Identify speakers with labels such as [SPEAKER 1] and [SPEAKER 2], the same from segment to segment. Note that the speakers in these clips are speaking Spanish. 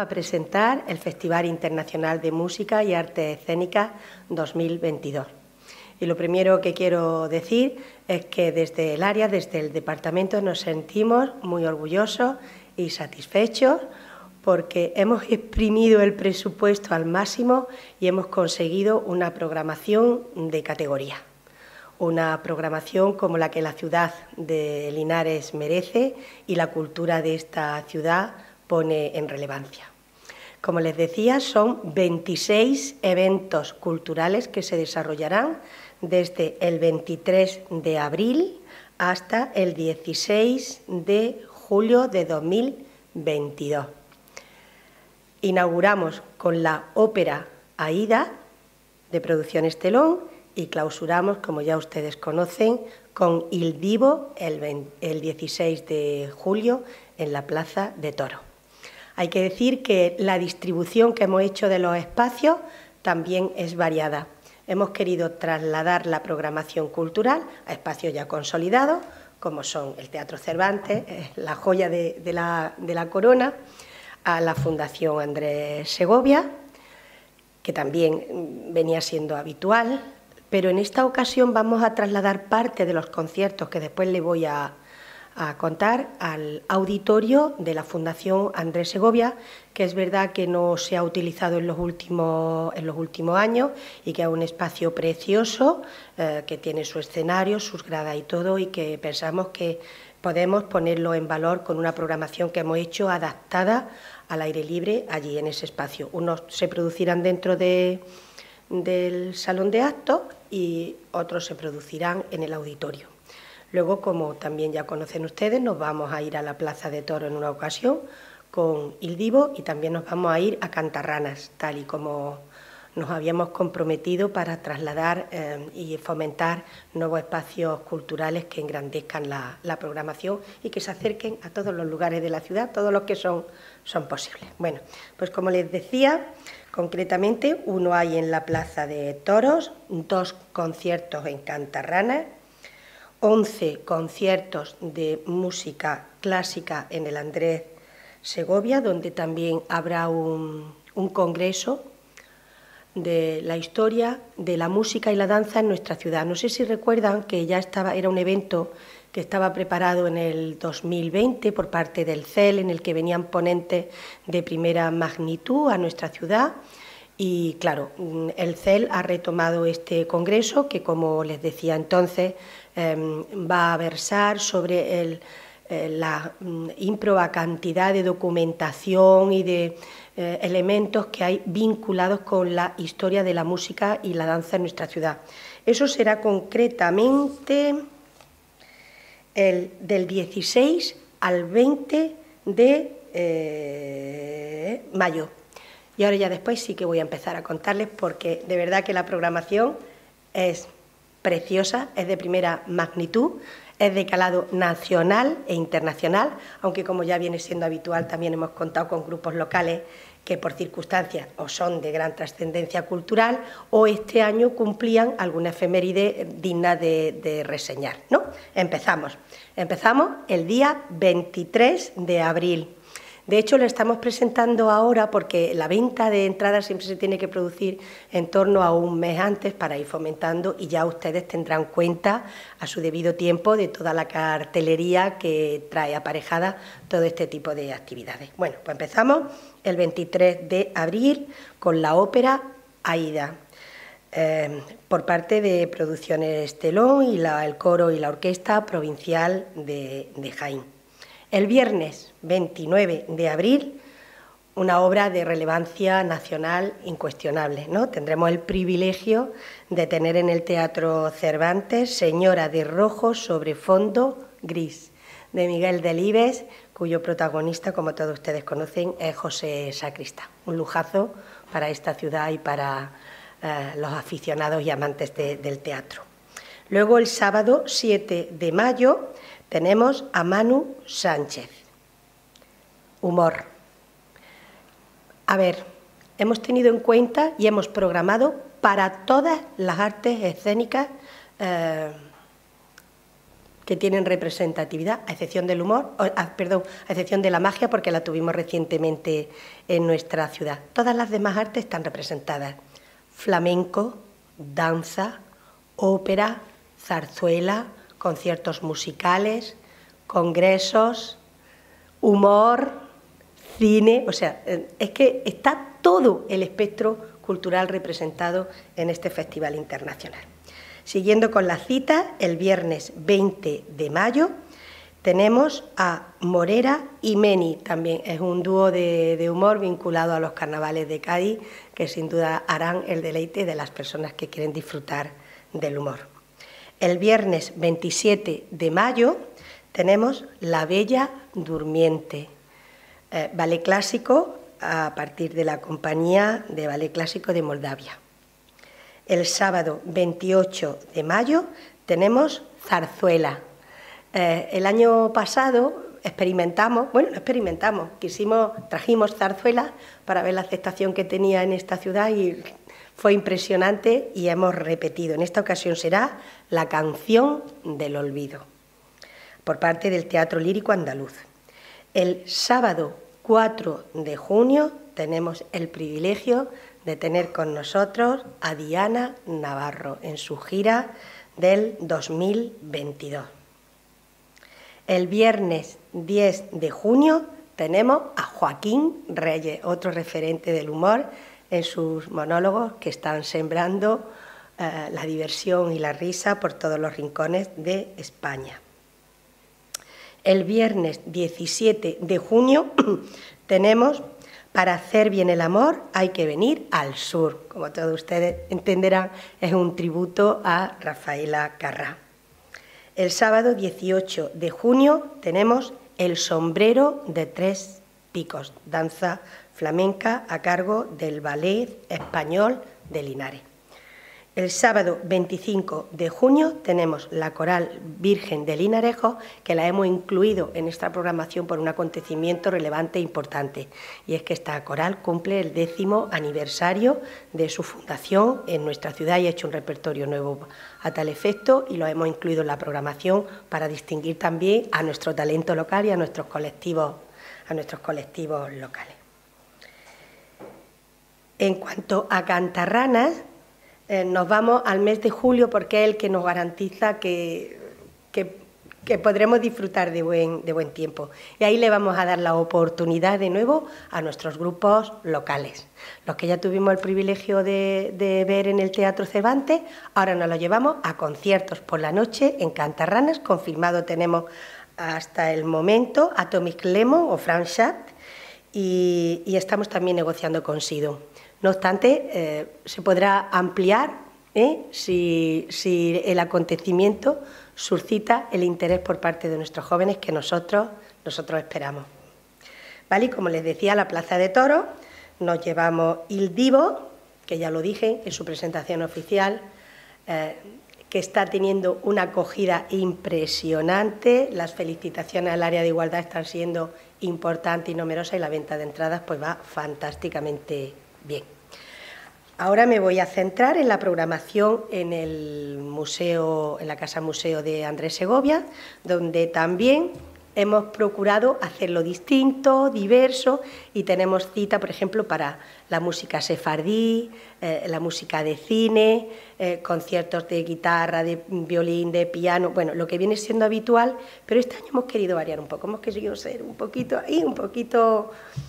[SPEAKER 1] a presentar el Festival Internacional de Música y Artes Escénicas 2022. Y lo primero que quiero decir es que desde el área, desde el departamento, nos sentimos muy orgullosos y satisfechos porque hemos exprimido el presupuesto al máximo y hemos conseguido una programación de categoría. Una programación como la que la ciudad de Linares merece y la cultura de esta ciudad pone en relevancia. Como les decía, son 26 eventos culturales que se desarrollarán desde el 23 de abril hasta el 16 de julio de 2022. Inauguramos con la ópera Aída, de Producciones Telón, y clausuramos, como ya ustedes conocen, con Il Divo el 16 de julio en la Plaza de Toros. Hay que decir que la distribución que hemos hecho de los espacios también es variada. Hemos querido trasladar la programación cultural a espacios ya consolidados, como son el Teatro Cervantes, la joya de la corona, a la Fundación Andrés Segovia, que también venía siendo habitual, pero en esta ocasión vamos a trasladar parte de los conciertos que después les voy a contar al auditorio de la Fundación Andrés Segovia, que es verdad que no se ha utilizado en los últimos años y que es un espacio precioso, que tiene su escenario, sus gradas y todo, y que pensamos que podemos ponerlo en valor con una programación que hemos hecho adaptada al aire libre allí en ese espacio. Unos se producirán dentro del salón de actos y otros se producirán en el auditorio. Luego, como también ya conocen ustedes, nos vamos a ir a la Plaza de Toros en una ocasión con Il Divo y también nos vamos a ir a Cantarranas, tal y como nos habíamos comprometido para trasladar y fomentar nuevos espacios culturales que engrandezcan la programación y que se acerquen a todos los lugares de la ciudad, todos los que son posibles. Bueno, pues como les decía, concretamente uno hay en la Plaza de Toros, 2 conciertos en Cantarranas, 11 conciertos de música clásica en el Andrés Segovia, donde también habrá un congreso de la historia de la música y la danza en nuestra ciudad. No sé si recuerdan que ya era un evento que estaba preparado en el 2020 por parte del CEL, en el que venían ponentes de primera magnitud a nuestra ciudad. Y claro, el CEL ha retomado este congreso que, como les decía entonces, va a versar sobre la ímproba cantidad de documentación y de elementos que hay vinculados con la historia de la música y la danza en nuestra ciudad. Eso será concretamente del 16 al 20 de mayo. Y ahora ya después sí que voy a empezar a contarles, porque de verdad que la programación es preciosa, es de primera magnitud, es de calado nacional e internacional, aunque como ya viene siendo habitual también hemos contado con grupos locales que por circunstancias o son de gran trascendencia cultural o este año cumplían alguna efeméride digna de reseñar, ¿no? Empezamos el día 23 de abril. De hecho, lo estamos presentando ahora porque la venta de entradas siempre se tiene que producir en torno a un mes antes para ir fomentando, y ya ustedes tendrán cuenta a su debido tiempo de toda la cartelería que trae aparejada todo este tipo de actividades. Bueno, pues empezamos el 23 de abril con la ópera Aída, por parte de Producciones Telón y el coro y la orquesta provincial de Jaén. El viernes 29 de abril, una obra de relevancia nacional incuestionable, ¿no? Tendremos el privilegio de tener en el Teatro Cervantes Señora de rojo sobre fondo gris, de Miguel Delibes, cuyo protagonista, como todos ustedes conocen, es José Sacristán. Un lujazo para esta ciudad y para los aficionados y amantes del teatro. Luego, el sábado 7 de mayo, tenemos a Manu Sánchez. Humor. A ver, hemos tenido en cuenta y hemos programado para todas las artes escénicas que que tienen representatividad, a excepción del humor, a excepción de la magia, porque la tuvimos recientemente en nuestra ciudad. Todas las demás artes están representadas: flamenco, danza, ópera, zarzuela, conciertos musicales, congresos, humor, cine. O sea, es que está todo el espectro cultural representado en este festival internacional. Siguiendo con la cita, el viernes 20 de mayo tenemos a Morera y Meni, también es un dúo de humor vinculado a los carnavales de Cádiz, que sin duda harán el deleite de las personas que quieren disfrutar del humor. El viernes 27 de mayo tenemos La Bella Durmiente, ballet clásico a partir de la Compañía de Ballet Clásico de Moldavia. El sábado 28 de mayo tenemos zarzuela. El año pasado trajimos zarzuela para ver la aceptación que tenía en esta ciudad y fue impresionante y hemos repetido. En esta ocasión será La Canción del Olvido, por parte del Teatro Lírico Andaluz. El sábado 4 de junio tenemos el privilegio de tener con nosotros a Diana Navarro en su gira del 2022. El viernes 10 de junio tenemos a Joaquín Reyes, otro referente del humor, en sus monólogos que están sembrando la diversión y la risa por todos los rincones de España. El viernes 17 de junio tenemos Para hacer bien el amor hay que venir al sur. Como todos ustedes entenderán, es un tributo a Rafaela Carrà. El sábado 18 de junio tenemos El sombrero de tres picos, danza flamenca a cargo del Ballet Español de Linares. El sábado 25 de junio tenemos la Coral Virgen de Linarejo, que la hemos incluido en esta programación por un acontecimiento relevante e importante, y es que esta coral cumple el 10º aniversario de su fundación en nuestra ciudad y ha hecho un repertorio nuevo a tal efecto, y lo hemos incluido en la programación para distinguir también a nuestro talento local y a nuestros colectivos locales. En cuanto a cantarranas, nos vamos al mes de julio porque es el que nos garantiza que podremos disfrutar de buen tiempo. Y ahí le vamos a dar la oportunidad de nuevo a nuestros grupos locales. Los que ya tuvimos el privilegio de ver en el Teatro Cervantes, ahora nos lo llevamos a conciertos por la noche en Cantarranas. Confirmado tenemos hasta el momento Atomic Lemon o Frank Schacht y estamos también negociando con Sidon. No obstante, se podrá ampliar si el acontecimiento suscita el interés por parte de nuestros jóvenes que nosotros esperamos. ¿Vale? Y como les decía, a la Plaza de Toros nos llevamos Il Divo, que ya lo dije en su presentación oficial, que está teniendo una acogida impresionante. Las felicitaciones al área de igualdad están siendo importantes y numerosas y la venta de entradas pues va fantásticamente bien. Ahora me voy a centrar en la programación en el museo, en la Casa Museo de Andrés Segovia, donde también hemos procurado hacerlo distinto, diverso, y tenemos cita, por ejemplo, para la música sefardí, la música de cine, conciertos de guitarra, de violín, de piano, bueno, lo que viene siendo habitual, pero este año hemos querido variar un poco, hemos querido ser un poquito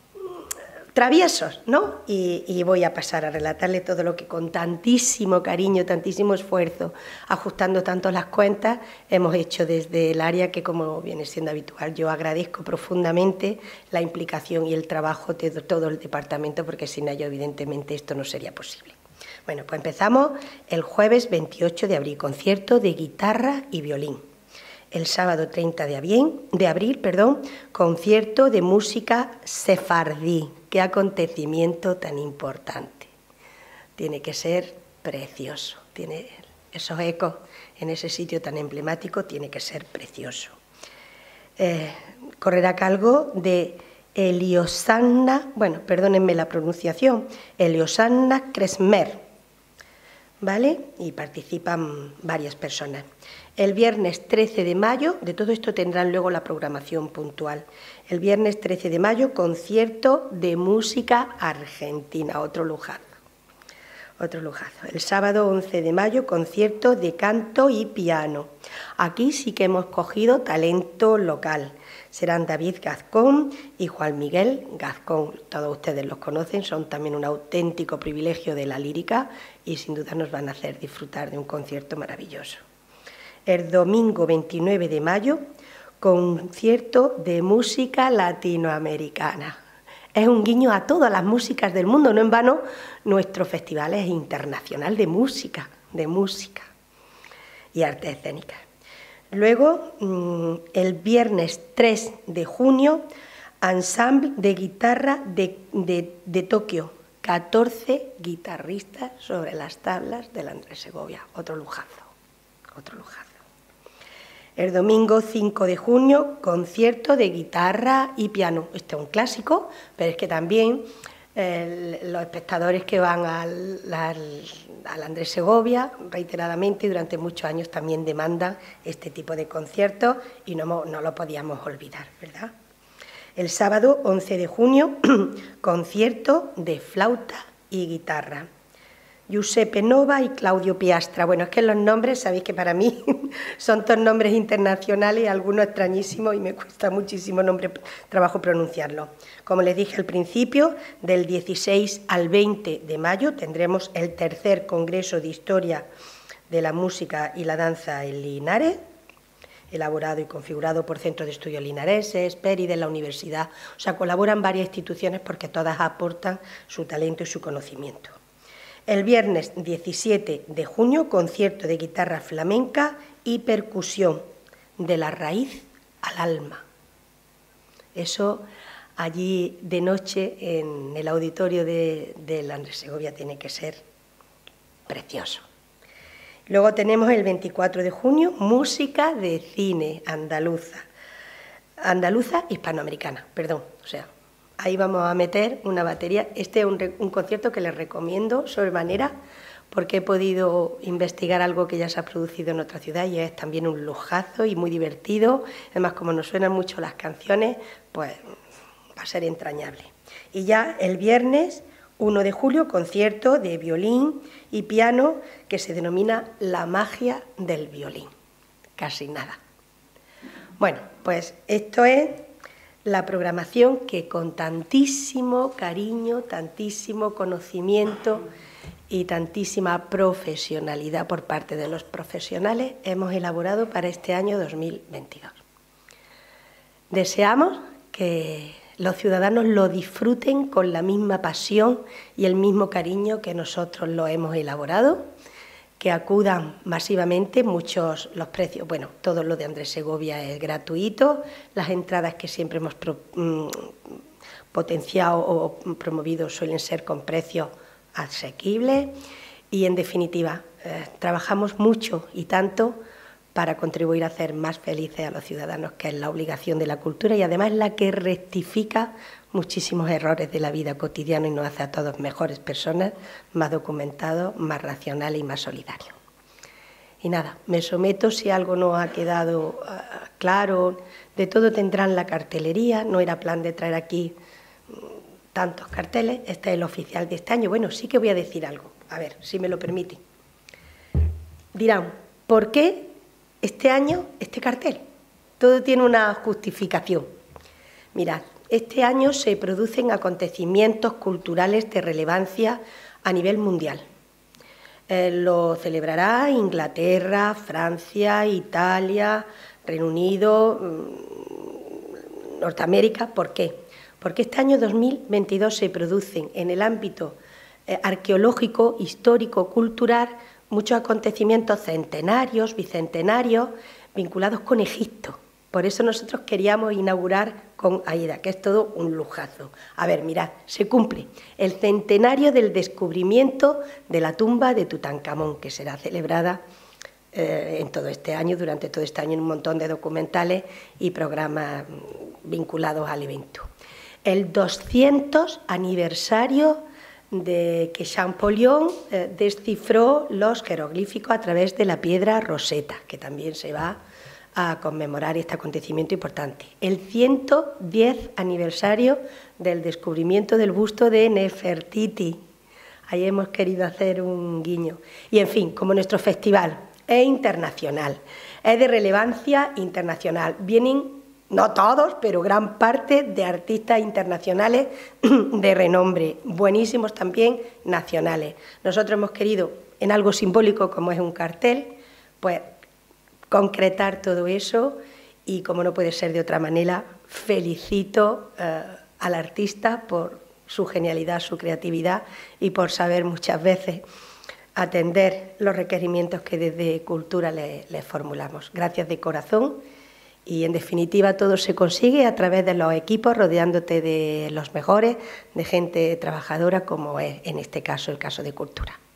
[SPEAKER 1] traviesos, ¿no? Y voy a pasar a relatarle todo lo que con tantísimo cariño, tantísimo esfuerzo, ajustando tanto las cuentas, hemos hecho desde el área que, como viene siendo habitual, yo agradezco profundamente la implicación y el trabajo de todo el departamento, porque sin ello, evidentemente, esto no sería posible. Bueno, pues empezamos el jueves 28 de abril, concierto de guitarra y violín. El sábado 30 de abril, concierto de música sefardí. Qué acontecimiento tan importante. Tiene que ser precioso. Tiene esos ecos en ese sitio tan emblemático, tiene que ser precioso. Correrá a cargo de Eliosanna, perdónenme la pronunciación, Eliosanna Kresmer, ¿vale? Y participan varias personas. El viernes 13 de mayo, de todo esto tendrán luego la programación puntual. El viernes 13 de mayo, concierto de música argentina, otro lujazo. Otro lujazo. El sábado 11 de mayo, concierto de canto y piano. Aquí sí que hemos cogido talento local. Serán David Gazcón y Juan Miguel Gazcón. Todos ustedes los conocen, son también un auténtico privilegio de la lírica y sin duda nos van a hacer disfrutar de un concierto maravilloso. El domingo 29 de mayo, concierto de música latinoamericana. Es un guiño a todas las músicas del mundo, no en vano nuestro festival es internacional de música y arte escénica. Luego, el viernes 3 de junio, ensamble de guitarra de Tokio, 14 guitarristas sobre las tablas del Andrés Segovia, otro lujazo, otro lujazo. El domingo 5 de junio, concierto de guitarra y piano. Este es un clásico, pero es que también los espectadores que van al Andrés Segovia reiteradamente y durante muchos años también demandan este tipo de conciertos y no lo podíamos olvidar, ¿verdad? El sábado 11 de junio, concierto de flauta y guitarra. Giuseppe Nova y Claudio Piastra. Bueno, es que los nombres, sabéis que para mí son todos nombres internacionales, algunos extrañísimos y me cuesta muchísimo trabajo pronunciarlo. Como les dije al principio, del 16 al 20 de mayo tendremos el tercer Congreso de Historia de la Música y la Danza en Linares, elaborado y configurado por Centro de Estudios Linareses, PERI de la Universidad. O sea, colaboran varias instituciones porque todas aportan su talento y su conocimiento. El viernes 17 de junio, concierto de guitarra flamenca y percusión, de la raíz al alma. Eso allí de noche en el auditorio del Andrés Segovia tiene que ser precioso. Luego tenemos el 24 de junio, música de cine andaluza hispanoamericana, perdón, o sea, ahí vamos a meter una batería. Este es un concierto que les recomiendo sobremanera porque he podido investigar algo que ya se ha producido en otra ciudad y es también un lujazo y muy divertido. Además, como nos suenan mucho las canciones, pues va a ser entrañable. Y ya el viernes 1 de julio, concierto de violín y piano que se denomina La magia del violín. Casi nada. Bueno, pues esto es la programación que con tantísimo cariño, tantísimo conocimiento y tantísima profesionalidad por parte de los profesionales hemos elaborado para este año 2022. Deseamos que los ciudadanos lo disfruten con la misma pasión y el mismo cariño que nosotros lo hemos elaborado, que acudan masivamente, los precios, bueno, todo lo de Andrés Segovia es gratuito, las entradas que siempre hemos potenciado o promovido suelen ser con precios asequibles y, en definitiva, trabajamos mucho y tanto para contribuir a hacer más felices a los ciudadanos, que es la obligación de la cultura y además la que rectifica muchísimos errores de la vida cotidiana y nos hace a todos mejores personas, más documentados, más racionales y más solidarios. Y nada, me someto si algo no ha quedado claro. De todo tendrán la cartelería, no era plan de traer aquí tantos carteles, este es el oficial de este año. Bueno, sí que voy a decir algo, a ver, si me lo permiten. Dirán, ¿por qué este año este cartel? Todo tiene una justificación. Mirad, este año se producen acontecimientos culturales de relevancia a nivel mundial. Lo celebrará Inglaterra, Francia, Italia, Reino Unido, Norteamérica. ¿Por qué? Porque este año 2022 se producen en el ámbito arqueológico, histórico, cultural, muchos acontecimientos centenarios, bicentenarios, vinculados con Egipto. Por eso nosotros queríamos inaugurar con AIDA, que es todo un lujazo. A ver, mirad, se cumple el centenario del descubrimiento de la tumba de Tutankamón, que será celebrada en todo este año, durante todo este año, en un montón de documentales y programas vinculados al evento. El 200 aniversario de que Champollion descifró los jeroglíficos a través de la piedra Rosetta, que también se va a conmemorar este acontecimiento importante. El 110 aniversario del descubrimiento del busto de Nefertiti. Ahí hemos querido hacer un guiño. Y, en fin, como nuestro festival es internacional, es de relevancia internacional, vienen, no todos, pero gran parte de artistas internacionales de renombre, buenísimos también nacionales. Nosotros hemos querido, en algo simbólico como es un cartel, pues concretar todo eso y, como no puede ser de otra manera, felicito al artista por su genialidad, su creatividad y por saber muchas veces atender los requerimientos que desde Cultura les formulamos. Gracias de corazón y, en definitiva, todo se consigue a través de los equipos, rodeándote de los mejores, de gente trabajadora, como es en este caso el caso de Cultura.